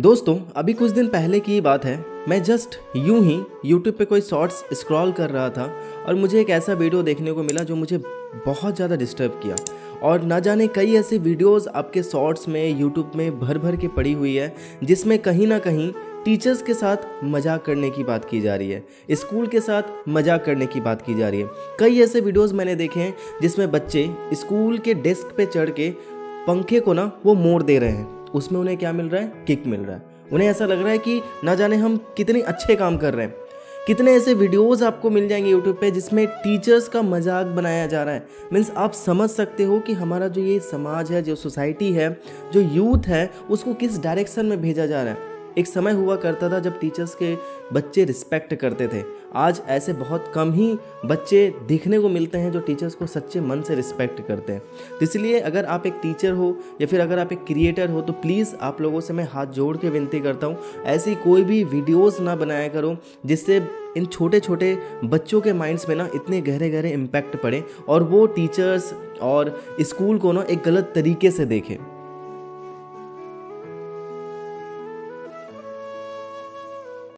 दोस्तों अभी कुछ दिन पहले की ही बात है। मैं जस्ट यूं ही YouTube पे कोई शॉर्ट्स स्क्रॉल कर रहा था और मुझे एक ऐसा वीडियो देखने को मिला जो मुझे बहुत ज़्यादा डिस्टर्ब किया। और ना जाने कई ऐसे वीडियोस आपके शॉर्ट्स में YouTube में भर भर के पड़ी हुई है जिसमें कहीं ना कहीं टीचर्स के साथ मजाक करने की बात की जा रही है, स्कूल के साथ मजाक करने की बात की जा रही है। कई ऐसे वीडियोस मैंने देखे हैं जिसमें बच्चे स्कूल के डेस्क पे चढ़ के पंखे को ना वो मोड़ दे रहे हैं। उसमें उन्हें क्या मिल रहा है? किक मिल रहा है। उन्हें ऐसा लग रहा है कि ना जाने हम कितने अच्छे काम कर रहे हैं। कितने ऐसे वीडियोस आपको मिल जाएंगे यूट्यूब पे जिसमें टीचर्स का मजाक बनाया जा रहा है। मीन्स आप समझ सकते हो कि हमारा जो ये समाज है, जो सोसाइटी है, जो यूथ है, उसको किस डायरेक्शन में भेजा जा रहा है। एक समय हुआ करता था जब टीचर्स के बच्चे रिस्पेक्ट करते थे। आज ऐसे बहुत कम ही बच्चे देखने को मिलते हैं जो टीचर्स को सच्चे मन से रिस्पेक्ट करते हैं। तो इसलिए अगर आप एक टीचर हो या फिर अगर आप एक क्रिएटर हो तो प्लीज़ आप लोगों से मैं हाथ जोड़ के विनती करता हूँ, ऐसी कोई भी वीडियोस ना बनाया करो जिससे इन छोटे छोटे बच्चों के माइंड्स में ना इतने गहरे गहरे इम्पैक्ट पड़े और वो टीचर्स और स्कूल को ना एक गलत तरीके से देखें।